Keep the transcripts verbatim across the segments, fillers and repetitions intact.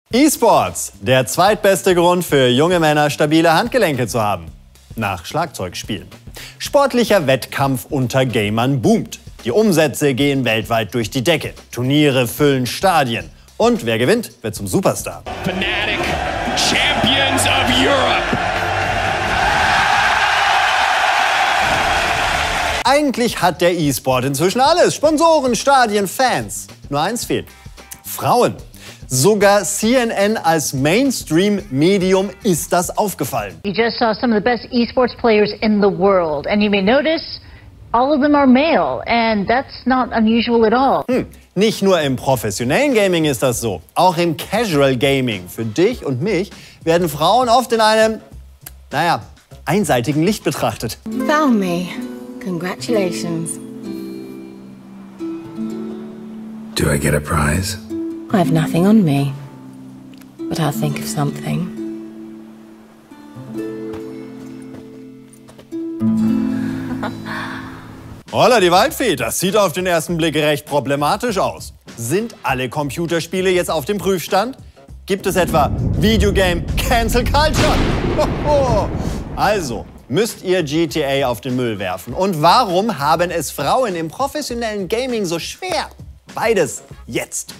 E-Sports, der zweitbeste Grund für junge Männer, stabile Handgelenke zu haben. Nach Schlagzeugspielen. Sportlicher Wettkampf unter Gamern boomt. Die Umsätze gehen weltweit durch die Decke. Turniere füllen Stadien. Und wer gewinnt, wird zum Superstar. Fnatic, Champions of Europe. Eigentlich hat der E-Sport inzwischen alles. Sponsoren, Stadien, Fans. Nur eins fehlt. Frauen. Sogar C N N als Mainstream-Medium ist das aufgefallen. You just saw some of the best esports players in the world, and you may notice all of them are male, and that's not unusual at all. Hm. Nicht nur im professionellen Gaming ist das so, auch im Casual Gaming. Für dich und mich werden Frauen oft in einem, naja, einseitigen Licht betrachtet. Found me. Congratulations. Do I get a prize? I have nothing on me, but I'll think of something. Holla die Waldfee, das sieht auf den ersten Blick recht problematisch aus. Sind alle Computerspiele jetzt auf dem Prüfstand? Gibt es etwa Videogame Cancel Culture? Hoho. Also, müsst ihr G T A auf den Müll werfen. Und warum haben es Frauen im professionellen Gaming so schwer? Beides jetzt.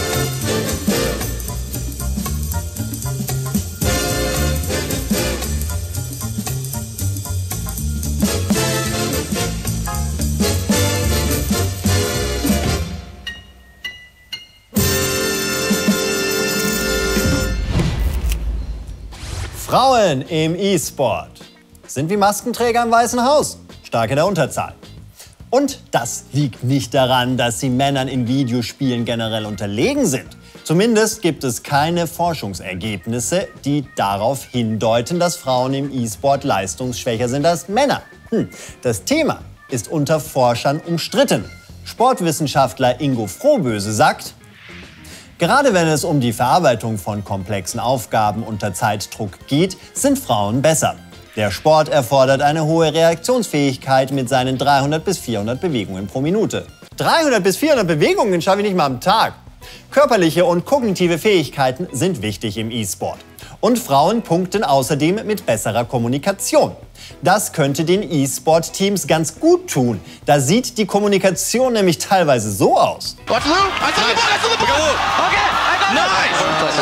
Frauen im E-Sport sind wie Maskenträger im Weißen Haus, stark in der Unterzahl. Und das liegt nicht daran, dass sie Männern in Videospielen generell unterlegen sind. Zumindest gibt es keine Forschungsergebnisse, die darauf hindeuten, dass Frauen im E-Sport leistungsschwächer sind als Männer. Hm. Das Thema ist unter Forschern umstritten. Sportwissenschaftler Ingo Frohböse sagt: Gerade wenn es um die Verarbeitung von komplexen Aufgaben unter Zeitdruck geht, sind Frauen besser. Der Sport erfordert eine hohe Reaktionsfähigkeit mit seinen dreihundert bis vierhundert Bewegungen pro Minute. dreihundert bis vierhundert Bewegungen schaffe ich nicht mal am Tag. Körperliche und kognitive Fähigkeiten sind wichtig im E-Sport. Und Frauen punkten außerdem mit besserer Kommunikation. Das könnte den E-Sport-Teams ganz gut tun. Da sieht die Kommunikation nämlich teilweise so aus. What's Lou? I saw the ball, I saw the ball. Okay, I got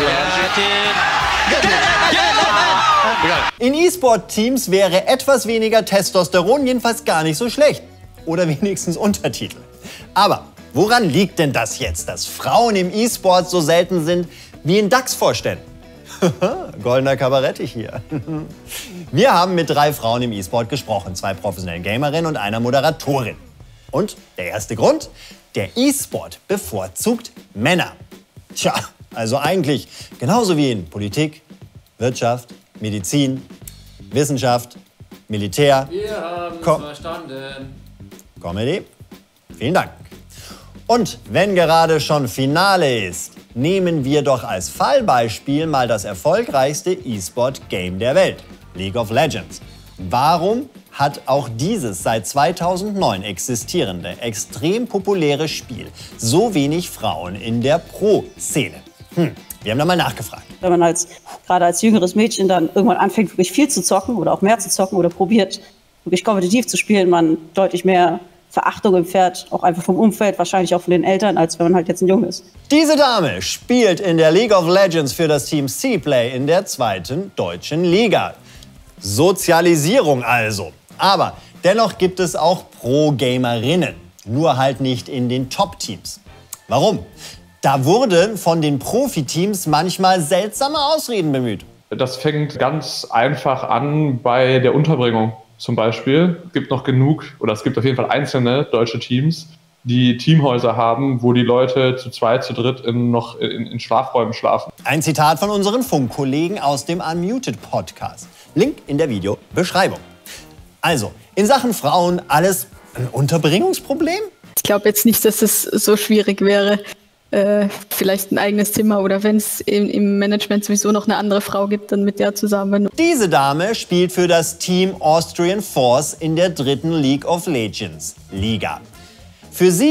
nice. In E-Sport-Teams wäre etwas weniger Testosteron jedenfalls gar nicht so schlecht. Oder wenigstens Untertitel. Aber woran liegt denn das jetzt, dass Frauen im E-Sport so selten sind wie in DAX-Vorständen? Goldener Kabarettich hier. Wir haben mit drei Frauen im E-Sport gesprochen, zwei professionellen Gamerinnen und einer Moderatorin. Und der erste Grund? Der E-Sport bevorzugt Männer. Tja, also eigentlich genauso wie in Politik, Wirtschaft, Medizin, Wissenschaft, Militär. Wir haben Co- es verstanden. Comedy. Vielen Dank. Und wenn gerade schon Finale ist, nehmen wir doch als Fallbeispiel mal das erfolgreichste E-Sport-Game der Welt, League of Legends. Warum hat auch dieses seit zweitausendneun existierende, extrem populäre Spiel so wenig Frauen in der Pro-Szene? Hm, wir haben da mal nachgefragt. Wenn man als, gerade als jüngeres Mädchen dann irgendwann anfängt, wirklich viel zu zocken oder auch mehr zu zocken oder probiert, wirklich kompetitiv zu spielen, man deutlich mehr Verachtung empfährt, auch einfach vom Umfeld, wahrscheinlich auch von den Eltern, als wenn man halt jetzt ein Junge ist. Diese Dame spielt in der League of Legends für das Team C-Play in der zweiten deutschen Liga. Sozialisierung also. Aber dennoch gibt es auch Pro-Gamerinnen, nur halt nicht in den Top-Teams. Warum? Da wurden von den Profiteams manchmal seltsame Ausreden bemüht. Das fängt ganz einfach an bei der Unterbringung. Zum Beispiel, es gibt noch genug, oder es gibt auf jeden Fall einzelne deutsche Teams, die Teamhäuser haben, wo die Leute zu zweit, zu dritt in, noch in, in Schlafräumen schlafen. Ein Zitat von unseren Funkkollegen aus dem Unmuted-Podcast. Link in der Videobeschreibung. Also, in Sachen Frauen alles ein Unterbringungsproblem? Ich glaube jetzt nicht, dass es so schwierig wäre, äh, vielleicht ein eigenes Zimmer oder wenn es im, im Management sowieso noch eine andere Frau gibt, dann mit der zusammen. Diese Dame spielt für das Team Austrian Force in der dritten League of Legends Liga. Für sie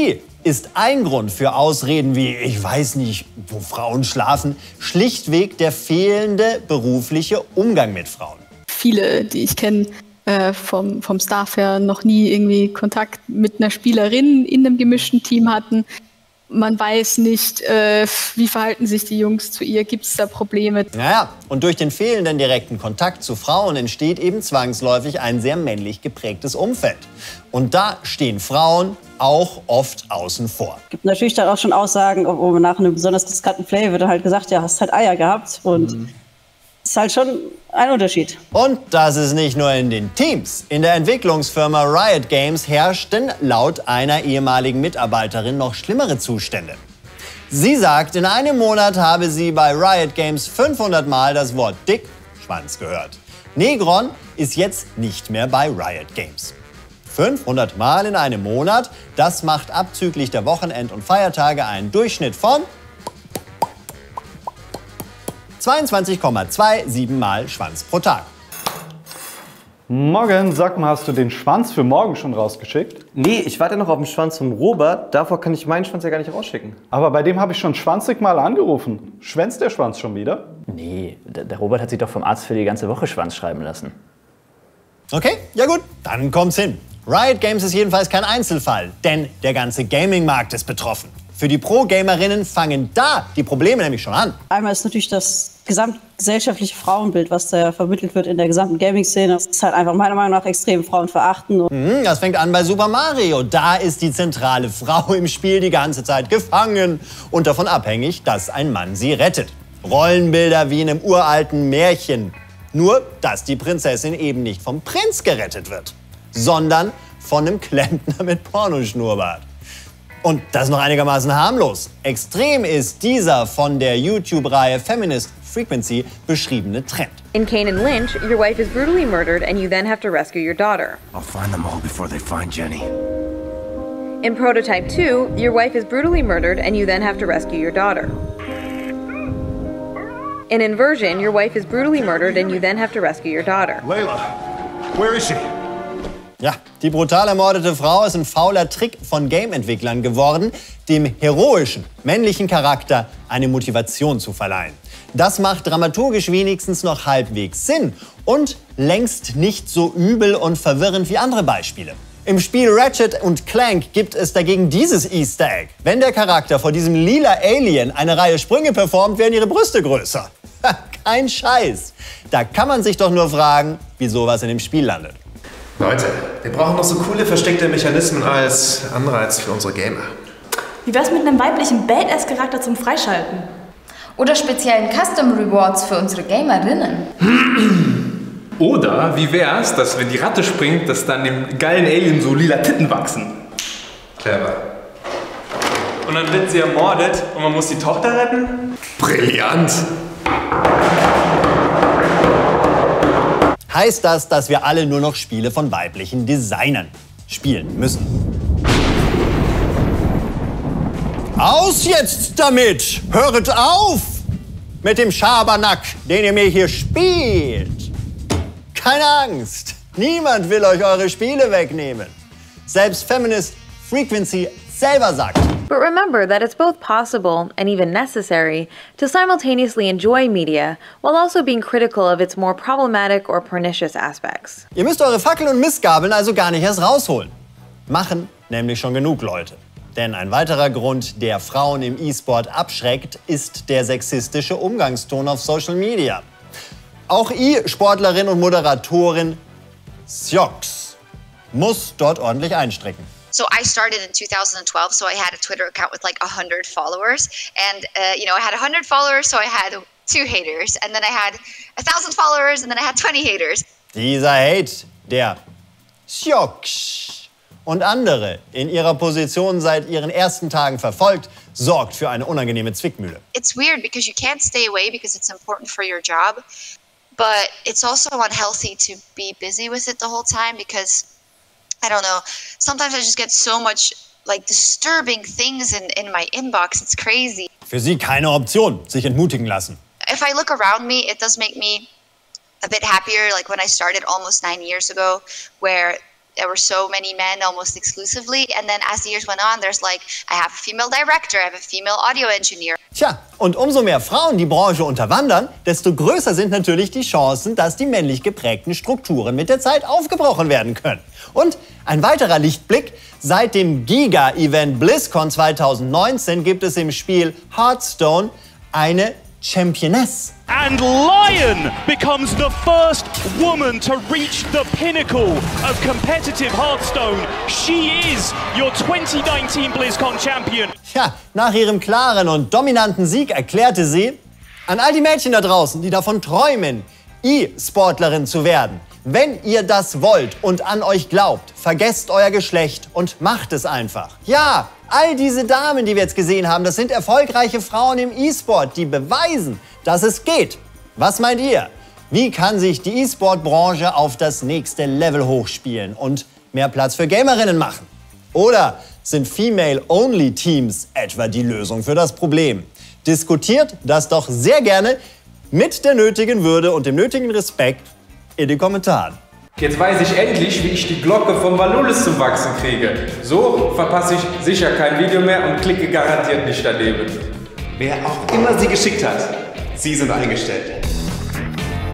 ist ein Grund für Ausreden wie ich weiß nicht, wo Frauen schlafen, schlichtweg der fehlende berufliche Umgang mit Frauen. Viele, die ich kenne, äh, vom, vom Staff her noch nie irgendwie Kontakt mit einer Spielerin in einem gemischten Team hatten. Man weiß nicht, äh, wie verhalten sich die Jungs zu ihr, gibt es da Probleme? Naja, und durch den fehlenden direkten Kontakt zu Frauen entsteht eben zwangsläufig ein sehr männlich geprägtes Umfeld. Und da stehen Frauen auch oft außen vor. Es gibt natürlich dann auch schon Aussagen, wo man nach einem besonders riskanten Play wird dann halt gesagt, ja, hast halt Eier gehabt. Und mhm. ist halt schon ein Unterschied. Und das ist nicht nur in den Teams. In der Entwicklungsfirma Riot Games herrschten laut einer ehemaligen Mitarbeiterin noch schlimmere Zustände. Sie sagt, in einem Monat habe sie bei Riot Games fünfhundert Mal das Wort Dick, Schwanz gehört. Negron ist jetzt nicht mehr bei Riot Games. fünfhundert Mal in einem Monat, das macht abzüglich der Wochenend- und Feiertage einen Durchschnitt von zweiundzwanzig Komma siebenundzwanzig Mal Schwanz pro Tag. Morgen, sag mal, hast du den Schwanz für morgen schon rausgeschickt? Nee, ich warte noch auf den Schwanz vom Robert. Davor kann ich meinen Schwanz ja gar nicht rausschicken. Aber bei dem habe ich schon zwanzig Mal angerufen. Schwänzt der Schwanz schon wieder? Nee, der Robert hat sich doch vom Arzt für die ganze Woche Schwanz schreiben lassen. Okay, ja gut, dann kommt's hin. Riot Games ist jedenfalls kein Einzelfall, denn der ganze Gaming-Markt ist betroffen. Für die Pro-Gamerinnen fangen da die Probleme nämlich schon an. Einmal ist natürlich das gesamtgesellschaftliche Frauenbild, was da vermittelt wird in der gesamten Gaming-Szene. Das ist halt einfach meiner Meinung nach extrem frauenverachtend. Mhm, das fängt an bei Super Mario. Da ist die zentrale Frau im Spiel die ganze Zeit gefangen und davon abhängig, dass ein Mann sie rettet. Rollenbilder wie in einem uralten Märchen. Nur, dass die Prinzessin eben nicht vom Prinz gerettet wird, sondern von einem Klempner mit Pornoschnurrbart. Und das ist noch einigermaßen harmlos. Extrem ist dieser von der YouTube-Reihe Feminist Frequency beschriebene Trend. In Kane and Lynch, your wife is brutally murdered and you then have to rescue your daughter. I'll find them all before they find Jenny. In Prototype two, your wife is brutally murdered and you then have to rescue your daughter. In Inversion, your wife is brutally murdered and you then have to rescue your daughter. Layla, where is she? Ja, die brutal ermordete Frau ist ein fauler Trick von Game-Entwicklern geworden, dem heroischen männlichen Charakter eine Motivation zu verleihen. Das macht dramaturgisch wenigstens noch halbwegs Sinn und längst nicht so übel und verwirrend wie andere Beispiele. Im Spiel Ratchet und Clank gibt es dagegen dieses Easter Egg. Wenn der Charakter vor diesem lila Alien eine Reihe Sprünge performt, werden ihre Brüste größer. Kein Scheiß. Da kann man sich doch nur fragen, wie sowas in dem Spiel landet. Leute, wir brauchen noch so coole versteckte Mechanismen als Anreiz für unsere Gamer. Wie wär's mit einem weiblichen Badass-Charakter zum Freischalten? Oder speziellen Custom Rewards für unsere Gamerinnen. Oder wie wär's, dass wenn die Ratte springt, dass dann dem geilen Alien so lila Titten wachsen? Clever. Und dann wird sie ermordet und man muss die Tochter retten? Brillant! Heißt das, dass wir alle nur noch Spiele von weiblichen Designern spielen müssen? Aus jetzt damit! Hört auf mit dem Schabernack, den ihr mir hier spielt! Keine Angst! Niemand will euch eure Spiele wegnehmen. Selbst Feminist Frequency selber sagt. But remember that it's both possible and even necessary to simultaneously enjoy media while also being critical of its more problematic or pernicious aspects. Ihr müsst eure Fackeln und Mistgabeln also gar nicht erst rausholen. Machen nämlich schon genug Leute. Denn ein weiterer Grund, der Frauen im E-Sport abschreckt, ist der sexistische Umgangston auf Social Media. Auch E-Sportlerin und Moderatorin Siox muss dort ordentlich einstrecken. So I started in two thousand twelve, so I had a Twitter account with like one hundred followers. And, uh, you know, I had one hundred followers, so I had two haters. And then I had one thousand followers, and then I had twenty haters. Dieser Hate, der Siox und andere in ihrer Position seit ihren ersten Tagen verfolgt, sorgt für eine unangenehme Zwickmühle. It's weird because you can't stay away because it's important for your job. But it's also unhealthy to be busy with it the whole time because I don't know. Sometimes I just get so much like disturbing things in, in my inbox. It's crazy. Für sie keine Option, sich entmutigen lassen. If I look around me, it does make me a bit happier. Like when I started almost nine years ago, where there were so many men almost exclusively. And then as the years went on, there's like, I have a female director, I have a female audio engineer. Tja, und umso mehr Frauen die Branche unterwandern, desto größer sind natürlich die Chancen, dass die männlich geprägten Strukturen mit der Zeit aufgebrochen werden können. Und ein weiterer Lichtblick: Seit dem Giga-Event BlizzCon zweitausendneunzehn gibt es im Spiel Hearthstone eine Championess. And Lion becomes the first woman to reach the pinnacle of competitive Hearthstone. She is your twenty nineteen BlizzCon Champion. Ja, nach ihrem klaren und dominanten Sieg erklärte sie: An all die Mädchen da draußen, die davon träumen, E-Sportlerin zu werden: Wenn ihr das wollt und an euch glaubt, vergesst euer Geschlecht und macht es einfach. Ja, all diese Damen, die wir jetzt gesehen haben, das sind erfolgreiche Frauen im E-Sport, die beweisen, dass es geht. Was meint ihr? Wie kann sich die E-Sport-Branche auf das nächste Level hochspielen und mehr Platz für Gamerinnen machen? Oder sind Female-Only-Teams etwa die Lösung für das Problem? Diskutiert das doch sehr gerne mit der nötigen Würde und dem nötigen Respekt in den Kommentaren. Jetzt weiß ich endlich, wie ich die Glocke von Valulis zum Wachsen kriege. So verpasse ich sicher kein Video mehr und klicke garantiert nicht daneben. Wer auch immer sie geschickt hat, sie sind eingestellt.